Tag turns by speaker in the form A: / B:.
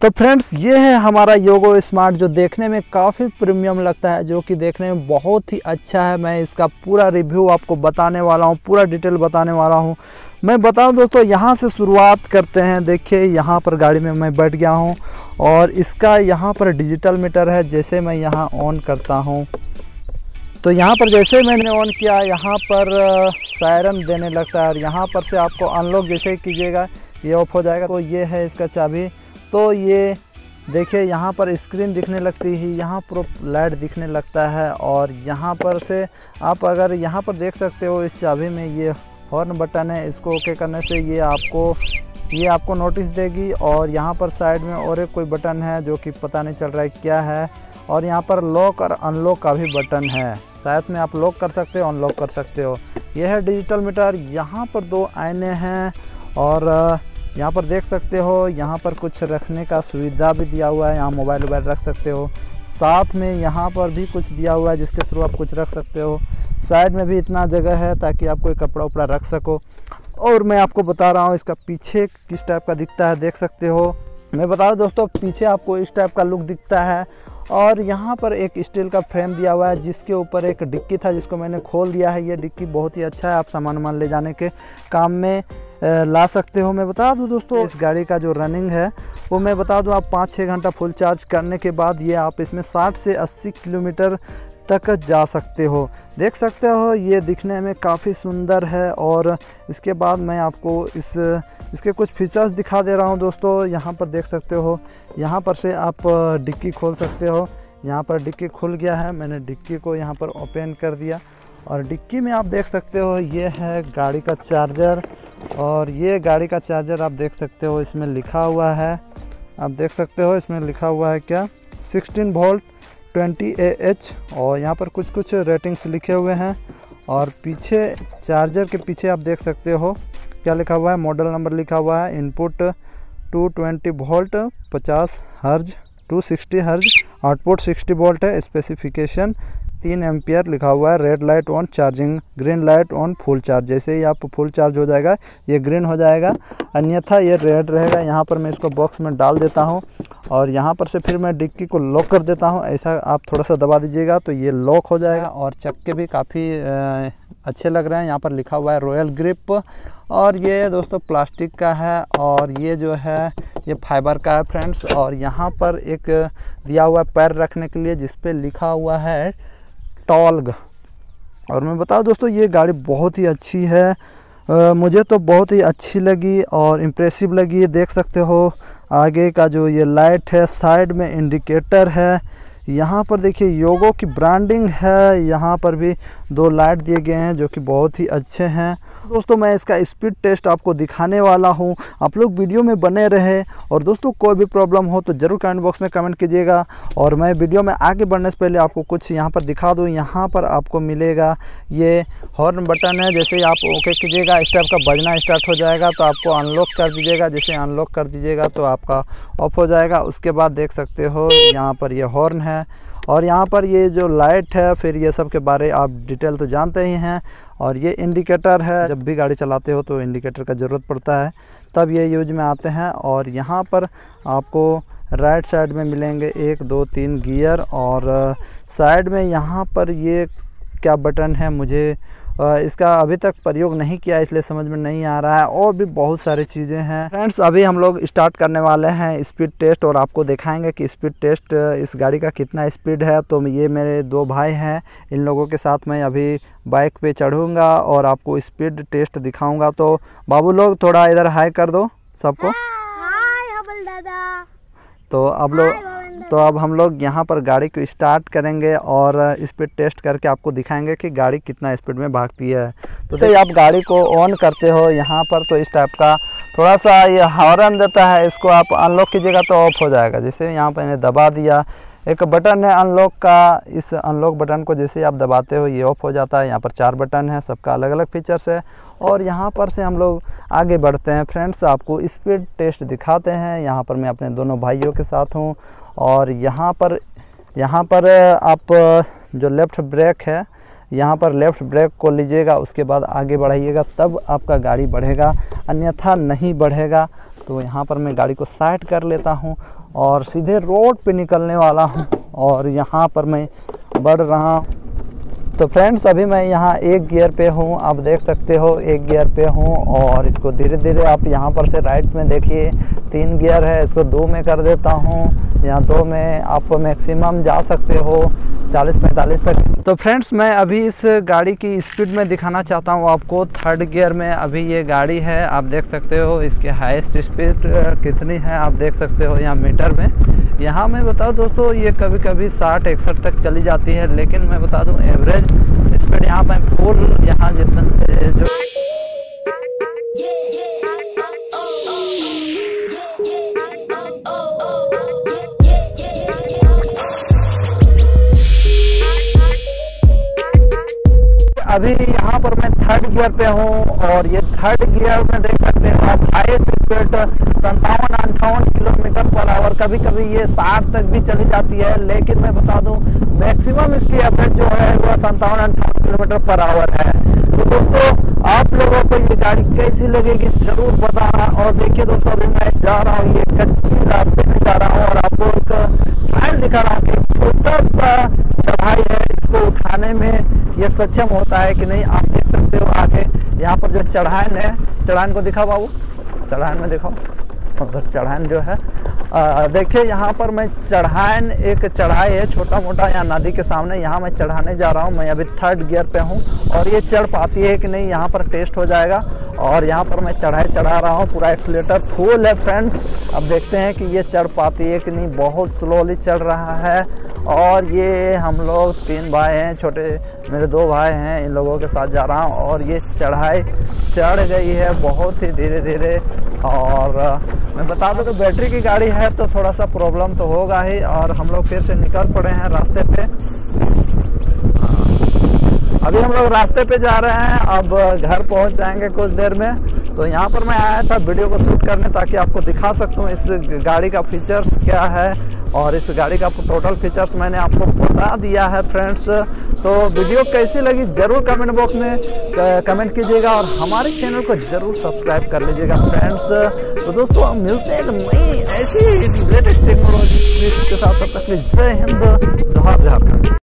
A: तो फ्रेंड्स ये है हमारा योगो स्मार्ट, जो देखने में काफ़ी प्रीमियम लगता है, जो कि देखने में बहुत ही अच्छा है। मैं इसका पूरा रिव्यू आपको बताने वाला हूँ, पूरा डिटेल बताने वाला हूँ। मैं बताऊँ दोस्तों, यहाँ से शुरुआत करते हैं। देखिए यहाँ पर गाड़ी में मैं बैठ गया हूँ और इसका यहाँ पर डिजिटल मीटर है। जैसे मैं यहाँ ऑन करता हूँ तो यहाँ पर जैसे मैंने ऑन किया, यहाँ पर सायरन देने लगता है और यहाँ पर से आपको अनलॉक जैसे ही कीजिएगा ये ऑफ हो जाएगा। तो ये है इसका चाबी। तो ये देखिए यहाँ पर स्क्रीन दिखने लगती है, यहाँ पर लाइट दिखने लगता है और यहाँ पर से आप अगर यहाँ पर देख सकते हो इस चाबी में ये हॉर्न बटन है। इसको ओके करने से ये आपको नोटिस देगी। और यहाँ पर साइड में और एक कोई बटन है जो कि पता नहीं चल रहा है क्या है। और यहाँ पर लॉक और अनलॉक का भी बटन है, साथ में आप लॉक कर सकते हो, अनलॉक कर सकते हो। यह है डिजिटल मीटर। यहाँ पर दो आईने हैं और यहाँ पर देख सकते हो, यहाँ पर कुछ रखने का सुविधा भी दिया हुआ है। यहाँ मोबाइल रख सकते हो। साथ में यहाँ पर भी कुछ दिया हुआ है जिसके थ्रू आप कुछ रख सकते हो। साइड में भी इतना जगह है ताकि आप कोई कपड़ा उपड़ा रख सको। और मैं आपको बता रहा हूँ इसका पीछे किस टाइप का दिखता है, देख सकते हो। मैं बता दूँ दोस्तों, पीछे आपको इस टाइप का लुक दिखता है। और यहाँ पर एक स्टील का फ्रेम दिया हुआ है जिसके ऊपर एक डिक्की था जिसको मैंने खोल दिया है। ये डिक्की बहुत ही अच्छा है, आप सामान ले जाने के काम में ला सकते हो। मैं बता दूं दोस्तों, इस गाड़ी का जो रनिंग है वो मैं बता दूं, आप 5-6 घंटा फुल चार्ज करने के बाद ये आप इसमें 60 से 80 किलोमीटर तक जा सकते हो। देख सकते हो ये दिखने में काफ़ी सुंदर है। और इसके बाद मैं आपको इसके कुछ फीचर्स दिखा दे रहा हूं दोस्तों। यहाँ पर देख सकते हो, यहाँ पर से आप डिक्की खोल सकते हो। यहाँ पर डिक्की खुल गया है, मैंने डिक्की को यहाँ पर ओपन कर दिया और डिक्की में आप देख सकते हो ये है गाड़ी का चार्जर। और ये गाड़ी का चार्जर आप देख सकते हो, इसमें लिखा हुआ है, आप देख सकते हो इसमें लिखा हुआ है क्या, 16 वोल्ट 20 AH। और यहाँ पर कुछ रेटिंग्स लिखे हुए हैं। और पीछे चार्जर के पीछे आप देख सकते हो क्या लिखा हुआ है, मॉडल नंबर लिखा हुआ है। Input 220 volt 50 hertz 260 hertz, output 60 volt है। स्पेसिफिकेशन 3 एम्पियर लिखा हुआ है। Red light on charging, green light on full charge. जैसे ही आप फुल चार्ज हो जाएगा ये ग्रीन हो जाएगा, अन्यथा ये रेड रहेगा। यहाँ पर मैं इसको बॉक्स में डाल देता हूँ और यहाँ पर से फिर मैं डिक्की को लॉक कर देता हूँ। ऐसा आप थोड़ा सा दबा दीजिएगा तो ये लॉक हो जाएगा। और चक्के भी काफ़ी अच्छे लग रहे हैं। यहाँ पर लिखा हुआ है रॉयल ग्रिप। और ये दोस्तों प्लास्टिक का है और ये जो है ये फाइबर का है फ्रेंड्स। और यहाँ पर एक दिया हुआ है पैर रखने के लिए जिस पे लिखा हुआ है टॉल्ग। और मैं बताऊं दोस्तों, ये गाड़ी बहुत ही अच्छी है, मुझे तो बहुत ही अच्छी लगी और इम्प्रेसिव लगी। देख सकते हो आगे का जो ये लाइट है, साइड में इंडिकेटर है। यहाँ पर देखिए योगो की ब्रांडिंग है। यहाँ पर भी 2 लाइट दिए गए हैं जो कि बहुत ही अच्छे हैं। दोस्तों मैं इसका स्पीड टेस्ट आपको दिखाने वाला हूँ, आप लोग वीडियो में बने रहे। और दोस्तों कोई भी प्रॉब्लम हो तो ज़रूर कमेंट बॉक्स में कमेंट कीजिएगा। और मैं वीडियो में आगे बढ़ने से पहले आपको कुछ यहाँ पर दिखा दूँ। यहाँ पर आपको मिलेगा ये हॉर्न बटन है, जैसे ही आप ओके कीजिएगा इस टाइप का बजना स्टार्ट हो जाएगा। तो आपको अनलॉक कर दीजिएगा, जैसे अनलॉक कर दीजिएगा तो आपका ऑफ हो जाएगा। उसके बाद देख सकते हो यहाँ पर ये हॉर्न है और यहाँ पर ये जो लाइट है, फिर ये सब के बारे आप डिटेल तो जानते ही हैं। और ये इंडिकेटर है, जब भी गाड़ी चलाते हो तो इंडिकेटर का ज़रूरत पड़ता है, तब ये यूज में आते हैं। और यहाँ पर आपको राइट साइड में मिलेंगे 1 2 3 गियर। और साइड में यहाँ पर ये क्या बटन है, मुझे इसका अभी तक प्रयोग नहीं किया इसलिए समझ में नहीं आ रहा है। और भी बहुत सारी चीज़ें हैं फ्रेंड्स। अभी हम लोग स्टार्ट करने वाले हैं स्पीड टेस्ट और आपको दिखाएंगे कि स्पीड टेस्ट इस गाड़ी का कितना स्पीड है। तो ये मेरे 2 भाई हैं, इन लोगों के साथ मैं अभी बाइक पे चढ़ूँगा और आपको स्पीड टेस्ट दिखाऊँगा। तो बाबू लोग थोड़ा इधर हाई कर दो सबको।
B: हाय हबल दादा।
A: तो अब हम लोग यहाँ पर गाड़ी को स्टार्ट करेंगे और स्पीड टेस्ट करके आपको दिखाएंगे कि गाड़ी कितना स्पीड में भागती है। तो जैसे आप गाड़ी को ऑन करते हो यहाँ पर तो इस टाइप का थोड़ा सा ये हॉर्न देता है, इसको आप अनलॉक कीजिएगा तो ऑफ हो जाएगा। जैसे यहाँ पर मैंने दबा दिया, एक बटन है अनलॉक का, इस अनलॉक बटन को जैसे आप दबाते हो ये ऑफ हो जाता है। यहाँ पर 4 बटन है, सबका अलग अलग फीचर्स है। और यहाँ पर से हम लोग आगे बढ़ते हैं फ्रेंड्स, आपको स्पीड टेस्ट दिखाते हैं। यहाँ पर मैं अपने दोनों भाइयों के साथ हूँ और यहाँ पर आप जो लेफ़्ट ब्रेक है, यहाँ पर लेफ़्ट ब्रेक को लीजिएगा, उसके बाद आगे बढ़ाइएगा तब आपका गाड़ी बढ़ेगा, अन्यथा नहीं बढ़ेगा। तो यहाँ पर मैं गाड़ी को साइड कर लेता हूँ और सीधे रोड पे निकलने वाला हूँ और यहाँ पर मैं बढ़ रहा हूँ। तो फ्रेंड्स अभी मैं यहाँ 1 गियर पे हूँ, आप देख सकते हो 1 गियर पे हूँ और इसको धीरे धीरे आप यहाँ पर से राइट में देखिए 3 गियर है, इसको 2 में कर देता हूँ। यहाँ 2 में आप मैक्सिमम जा सकते हो 40-45 तक। तो फ्रेंड्स मैं अभी इस गाड़ी की स्पीड में दिखाना चाहता हूँ आपको। 3rd गियर में अभी ये गाड़ी है, आप देख सकते हो इसके हाईएस्ट स्पीड कितनी है, आप देख सकते हो यहाँ मीटर में। यहाँ मैं बताऊँ दोस्तों ये कभी कभी 60-61 तक चली जाती है, लेकिन मैं बता दूँ एवरेज स्पीड यहाँ मैं फुल यहाँ जितना जो अभी यहाँ पर मैं 3rd गियर पे हूँ और ये 3rd गियर में देख सकते हो आप highest speed 57-58 kilometre per hour, कभी कभी ये 60 तक भी चली जाती है, लेकिन मैं बता दूं मैक्सिमम इसकी एवरेज जो है वो 57-58 किलोमीटर पर आवर है। तो दोस्तों आप लोगों को ये गाड़ी कैसी लगेगी जरूर बताना। और देखिए दोस्तों अभी मैं जा रहा हूँ ये कच्ची रास्ते में जा रहा हूँ और आपको एक ट्रायल दिखा रहा हूँ कि छोटा सा चढ़ाई है, इसको उठाने में ये सक्षम होता है कि नहीं। आप देख सकते हो आगे यहाँ पर जो चढ़ान है, चढ़ान को दिखाओ बाबू, चढ़ान में दिखाओ मतलब चढ़ान जो है देखिए यहाँ पर मैं चढ़ान एक चढ़ाई है छोटा मोटा यहाँ नदी के सामने, यहाँ मैं चढ़ाने जा रहा हूँ। मैं अभी 3rd गियर पे हूँ और ये चढ़ पाती है कि नहीं यहाँ पर टेस्ट हो जाएगा। और यहाँ पर मैं चढ़ाई चढ़ा रहा हूँ, पूरा एक्सीलेटर फुल है फ्रेंड्स। अब देखते हैं कि ये चढ़ पाती है कि नहीं, बहुत स्लोली चढ़ रहा है। और ये हम लोग 3 भाई हैं, छोटे मेरे 2 भाई हैं, इन लोगों के साथ जा रहा हूँ और ये चढ़ाई चढ़ गई है बहुत ही धीरे धीरे। और मैं बता दूं तो बैटरी की गाड़ी है तो थोड़ा सा प्रॉब्लम तो होगा ही। और हम लोग फिर से निकल पड़े हैं रास्ते पे, अभी हम लोग रास्ते पे जा रहे हैं, अब घर पहुंच जाएंगे कुछ देर में। तो यहाँ पर मैं आया था वीडियो को शूट करने ताकि आपको दिखा सकूं इस गाड़ी का फीचर्स क्या है और इस गाड़ी का टोटल फीचर्स मैंने आपको बता दिया है फ्रेंड्स। तो वीडियो कैसी लगी जरूर कमेंट बॉक्स में कमेंट कीजिएगा और हमारे चैनल को जरूर सब्सक्राइब कर लीजिएगा फ्रेंड्स। तो दोस्तों मिलते हैं एक नई ऐसी लेटेस्ट टेक्नोलॉजी के साथ, तब तक जय हिंद, जोहार झारखंड।